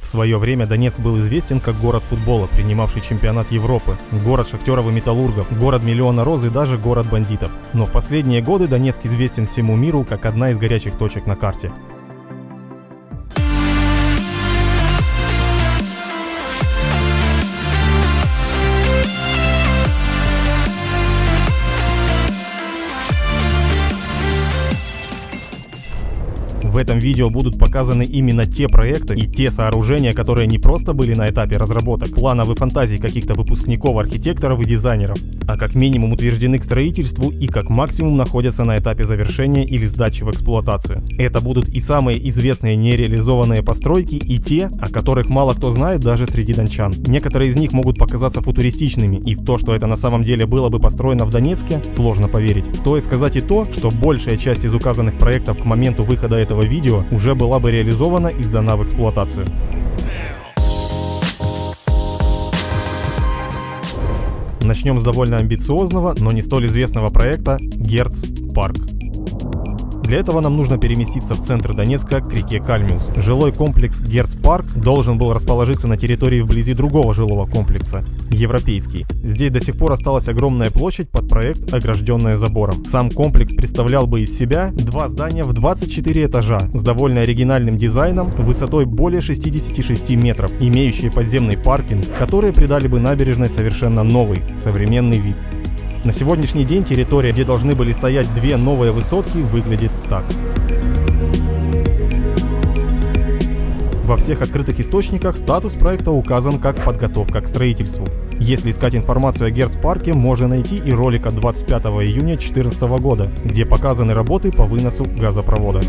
свое время Донецк был известен как город футбола, принимавший чемпионат Европы, город шахтеров и металлургов, город миллиона роз и даже город бандитов. Но в последние годы Донецк известен всему миру как одна из горячих точек на карте. В этом видео будут показаны именно те проекты и те сооружения, которые не просто были на этапе разработок, планов и фантазий каких-то выпускников, архитекторов и дизайнеров, а как минимум утверждены к строительству и как максимум находятся на этапе завершения или сдачи в эксплуатацию. Это будут и самые известные нереализованные постройки, и те, о которых мало кто знает даже среди дончан. Некоторые из них могут показаться футуристичными, и в то, что это на самом деле было бы построено в Донецке, сложно поверить. Стоит сказать и то, что большая часть из указанных проектов к моменту выхода этого видео уже была бы реализована и сдана в эксплуатацию. Начнем с довольно амбициозного, но не столь известного проекта Герц Парк. Для этого нам нужно переместиться в центр Донецка к реке Кальмиус. Жилой комплекс Герц Парк должен был расположиться на территории вблизи другого жилого комплекса – Европейский. Здесь до сих пор осталась огромная площадь под проект, огражденная забором. Сам комплекс представлял бы из себя два здания в 24 этажа с довольно оригинальным дизайном высотой более 66 метров, имеющие подземный паркинг, которые придали бы набережной совершенно новый, современный вид. На сегодняшний день территория, где должны были стоять две новые высотки, выглядит так. Во всех открытых источниках статус проекта указан как подготовка к строительству. Если искать информацию о Герц-парке, можно найти и ролик от 25 июня 2014 года, где показаны работы по выносу газопровода.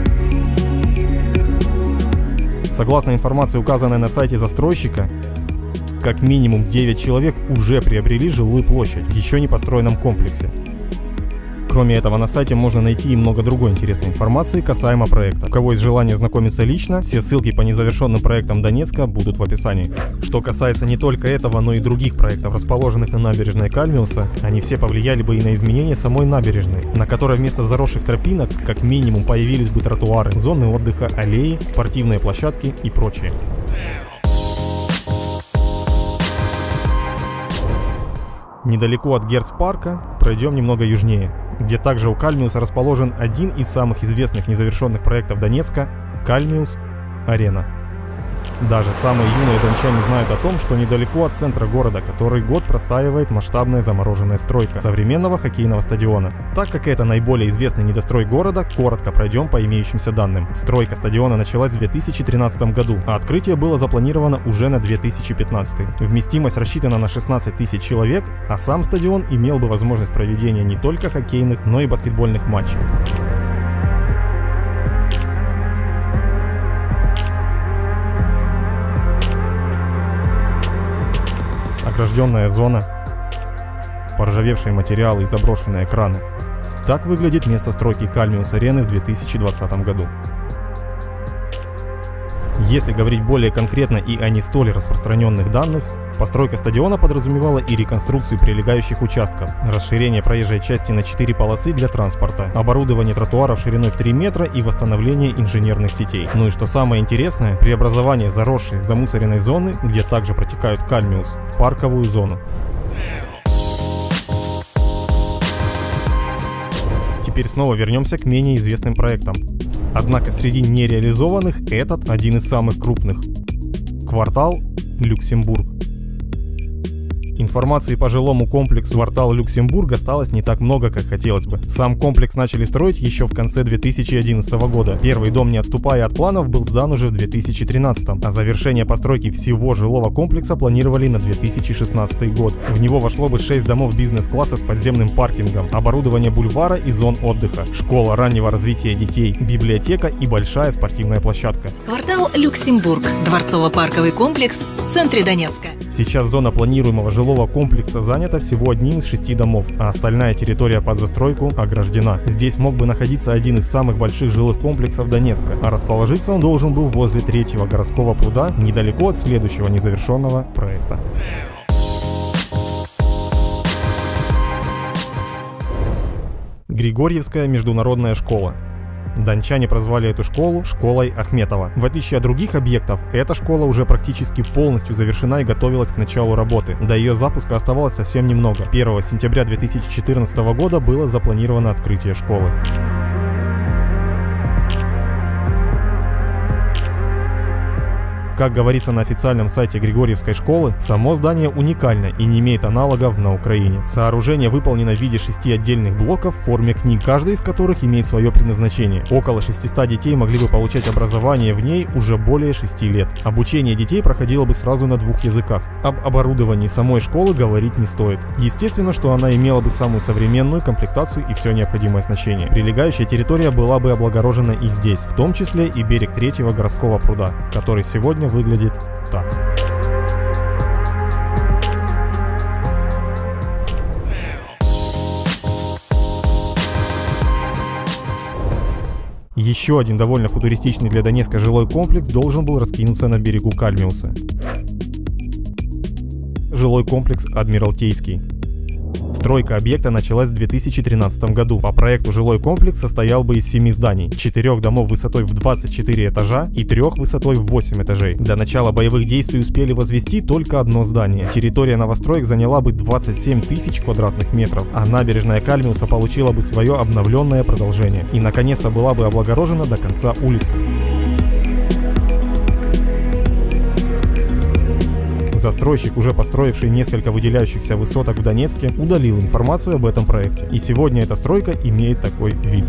Согласно информации, указанной на сайте застройщика, как минимум 9 человек уже приобрели жилую площадь в еще не построенном комплексе. Кроме этого, на сайте можно найти и много другой интересной информации касаемо проекта. У кого есть желание знакомиться лично, все ссылки по незавершенным проектам Донецка будут в описании. Что касается не только этого, но и других проектов, расположенных на набережной Кальмиуса, они все повлияли бы и на изменение самой набережной, на которой вместо заросших тропинок, как минимум, появились бы тротуары, зоны отдыха, аллеи, спортивные площадки и прочее. Недалеко от Герц-парка пройдем немного южнее, где также у Кальмиуса расположен один из самых известных незавершенных проектов Донецка – Кальмиус-Арена. Даже самые юные дончане знают о том, что недалеко от центра города который год простаивает масштабная замороженная стройка современного хоккейного стадиона. Так как это наиболее известный недострой города, коротко пройдем по имеющимся данным. Стройка стадиона началась в 2013 году, а открытие было запланировано уже на 2015. Вместимость рассчитана на 16 тысяч человек, а сам стадион имел бы возможность проведения не только хоккейных, но и баскетбольных матчей. Огражденная зона, поржавевшие материалы и заброшенные краны. Так выглядит место стройки Кальмиус-арены в 2020 году. Если говорить более конкретно и о не столь распространенных данных, постройка стадиона подразумевала и реконструкцию прилегающих участков, расширение проезжей части на 4 полосы для транспорта, оборудование тротуаров шириной в 3 метра и восстановление инженерных сетей. Ну и что самое интересное, преобразование заросшей замусоренной зоны, где также протекают Кальмиус, в парковую зону. Теперь снова вернемся к менее известным проектам. Однако среди нереализованных этот один из самых крупных. Квартал Люксембург. Информации по жилому комплексу квартала Люксембург осталось не так много, как хотелось бы. Сам комплекс начали строить еще в конце 2011 года. Первый дом, не отступая от планов, был сдан уже в 2013, а завершение постройки всего жилого комплекса планировали на 2016 год. В него вошло бы 6 домов бизнес-класса с подземным паркингом, оборудование бульвара и зон отдыха, школа раннего развития детей, библиотека и большая спортивная площадка. Квартал Люксембург. Дворцово-парковый комплекс в центре Донецка. Сейчас зона планируемого жилого комплекса занята всего одним из 6 домов, а остальная территория под застройку ограждена. Здесь мог бы находиться один из самых больших жилых комплексов Донецка, а расположиться он должен был возле 3-го городского пруда, недалеко от следующего незавершенного проекта. Григорьевская международная школа. Дончане прозвали эту школу школой Ахметова. В отличие от других объектов, эта школа уже практически полностью завершена и готовилась к началу работы. До ее запуска оставалось совсем немного. 1 сентября 2014 года было запланировано открытие школы. Как говорится на официальном сайте Григорьевской школы, само здание уникально и не имеет аналогов на Украине. Сооружение выполнено в виде 6 отдельных блоков в форме книг, каждый из которых имеет свое предназначение. Около 600 детей могли бы получать образование в ней уже более 6 лет. Обучение детей проходило бы сразу на 2 языках. Об оборудовании самой школы говорить не стоит. Естественно, что она имела бы самую современную комплектацию и все необходимое оснащение. Прилегающая территория была бы облагорожена и здесь, в том числе и берег 3-го городского пруда, который сегодня выглядит так. Еще один довольно футуристичный для Донецка жилой комплекс должен был раскинуться на берегу Кальмиуса. Жилой комплекс Адмиралтейский. Стройка объекта началась в 2013 году. По проекту жилой комплекс состоял бы из 7 зданий, 4 домов высотой в 24 этажа и 3 высотой в 8 этажей. До начала боевых действий успели возвести только одно здание. Территория новостроек заняла бы 27 тысяч квадратных метров, а набережная Кальмиуса получила бы свое обновленное продолжение и наконец-то была бы облагорожена до конца улицы. Застройщик, уже построивший несколько выделяющихся высоток в Донецке, удалил информацию об этом проекте. И сегодня эта стройка имеет такой вид.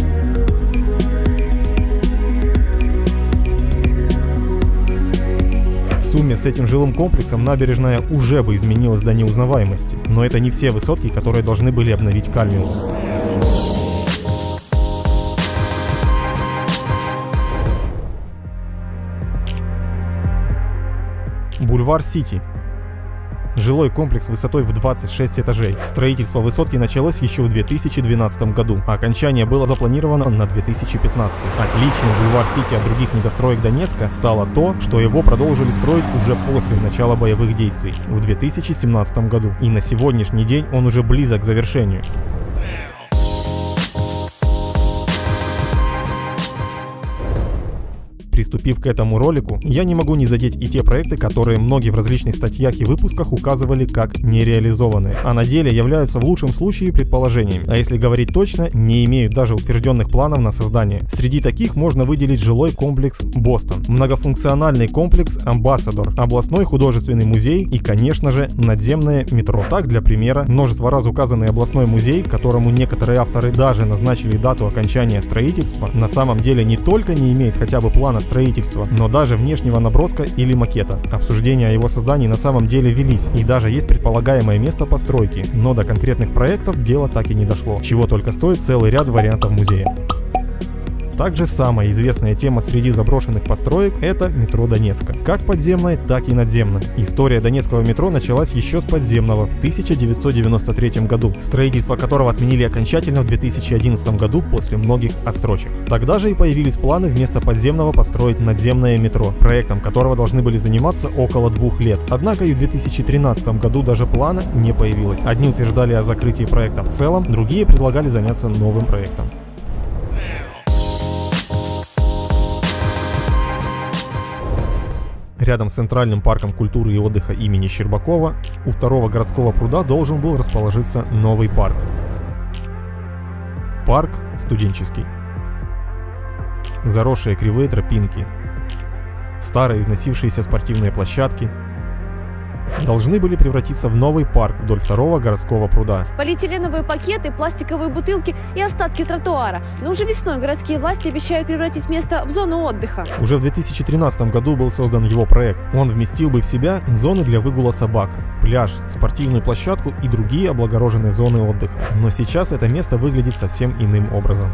В сумме с этим жилым комплексом набережная уже бы изменилась до неузнаваемости. Но это не все высотки, которые должны были обновить Кальмиус. Бульвар Сити. Жилой комплекс высотой в 26 этажей. Строительство высотки началось еще в 2012 году, а окончание было запланировано на 2015. Отличием Бульвар Сити от других недостроек Донецка стало то, что его продолжили строить уже после начала боевых действий в 2017 году. И на сегодняшний день он уже близок к завершению. Приступив к этому ролику, я не могу не задеть и те проекты, которые многие в различных статьях и выпусках указывали как нереализованные, а на деле являются в лучшем случае предположениями, а если говорить точно, не имеют даже утвержденных планов на создание. Среди таких можно выделить жилой комплекс Бостон, многофункциональный комплекс Амбассадор, областной художественный музей и, конечно же, надземное метро. Так, для примера, множество раз указанный областной музей, которому некоторые авторы даже назначили дату окончания строительства, на самом деле не только не имеет хотя бы плана строительства, но даже внешнего наброска или макета. Обсуждения о его создании на самом деле велись, и даже есть предполагаемое место постройки, но до конкретных проектов дело так и не дошло, чего только стоит целый ряд вариантов музея. Также самая известная тема среди заброшенных построек – это метро Донецка. Как подземное, так и надземное. История донецкого метро началась еще с подземного в 1993 году, строительство которого отменили окончательно в 2011 году после многих отсрочек. Тогда же и появились планы вместо подземного построить надземное метро, проектом которого должны были заниматься около 2 лет. Однако и в 2013 году даже плана не появилось. Одни утверждали о закрытии проекта в целом, другие предлагали заняться новым проектом. Рядом с Центральным парком культуры и отдыха имени Щербакова у 2-го городского пруда должен был расположиться новый парк. Парк студенческий. Заросшие кривые тропинки, старые износившиеся спортивные площадки должны были превратиться в новый парк вдоль 2-го городского пруда. Полиэтиленовые пакеты, пластиковые бутылки и остатки тротуара. Но уже весной городские власти обещают превратить место в зону отдыха. Уже в 2013 году был создан его проект. Он вместил бы в себя зоны для выгула собак, пляж, спортивную площадку и другие облагороженные зоны отдыха. Но сейчас это место выглядит совсем иным образом.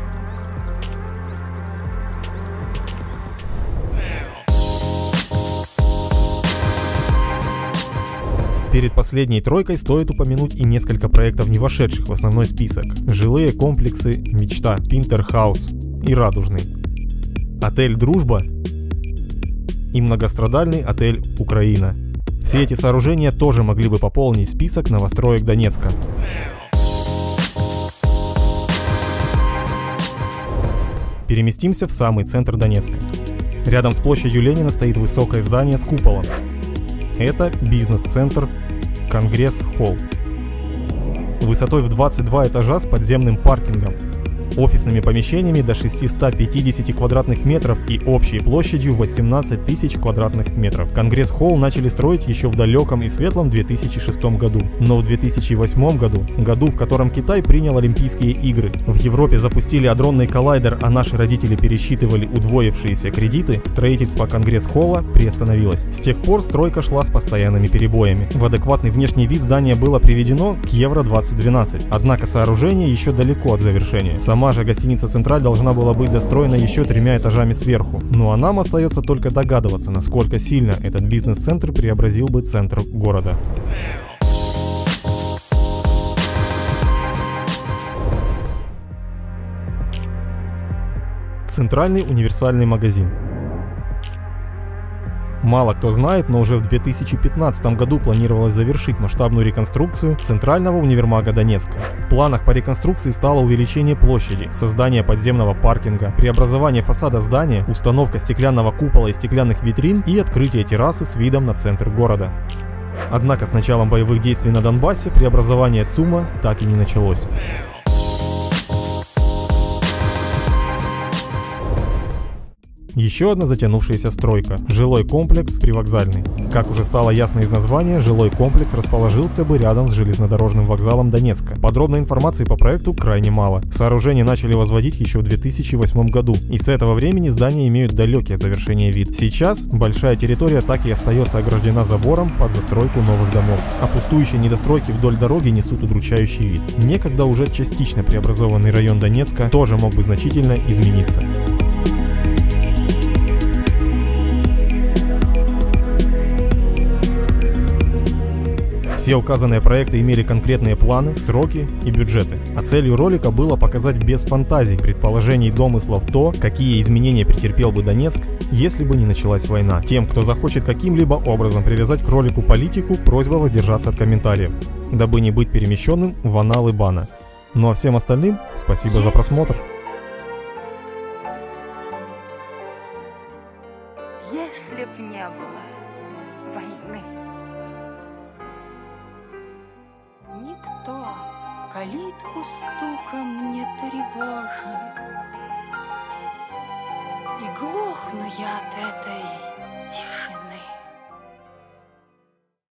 Перед последней тройкой стоит упомянуть и несколько проектов, не вошедших в основной список. Жилые комплексы «Мечта», «Пинтерхаус» и «Радужный», отель «Дружба» и многострадальный отель «Украина». Все эти сооружения тоже могли бы пополнить список новостроек Переместимся в самый центр Донецка. Рядом с площадью Ленина стоит высокое здание с куполом. Это бизнес-центр Конгресс-холл. Высотой в 22 этажа с подземным паркингом, офисными помещениями до 650 квадратных метров и общей площадью 18 тысяч квадратных метров. Конгресс-холл начали строить еще в далеком и светлом 2006 году. Но в 2008 году, в котором Китай принял Олимпийские игры, в Европе запустили адронный коллайдер, а наши родители пересчитывали удвоившиеся кредиты, строительство Конгресс-холла приостановилось. С тех пор стройка шла с постоянными перебоями. В адекватный внешний вид здание было приведено к Евро-2012, однако сооружение еще далеко от завершения. Сама же гостиница «Централь» должна была быть достроена еще 3 этажами сверху. Ну а нам остается только догадываться, насколько сильно этот бизнес-центр преобразил бы центр города. Центральный универсальный магазин. Мало кто знает, но уже в 2015 году планировалось завершить масштабную реконструкцию Центрального универмага Донецка. В планах по реконструкции стало увеличение площади, создание подземного паркинга, преобразование фасада здания, установка стеклянного купола и стеклянных витрин и открытие террасы с видом на центр города. Однако с началом боевых действий на Донбассе преобразование ЦУМа так и не началось. Еще одна затянувшаяся стройка – жилой комплекс «Привокзальный». Как уже стало ясно из названия, жилой комплекс расположился бы рядом с железнодорожным вокзалом Донецка. Подробной информации по проекту крайне мало. Сооружение начали возводить еще в 2008 году, и с этого времени здания имеют далекий от завершения вид. Сейчас большая территория так и остается ограждена забором под застройку новых домов, а пустующие недостройки вдоль дороги несут удручающий вид. Некогда уже частично преобразованный район Донецка тоже мог бы значительно измениться. Все указанные проекты имели конкретные планы, сроки и бюджеты. А целью ролика было показать без фантазий, предположений и домыслов то, какие изменения претерпел бы Донецк, если бы не началась война. Тем, кто захочет каким-либо образом привязать к ролику политику, просьба воздержаться от комментариев, дабы не быть перемещенным в аналы бана. Ну а всем остальным спасибо за просмотр. Если б не было войны, никто калитку стуком не тревожит, и глохну я от этой тишины.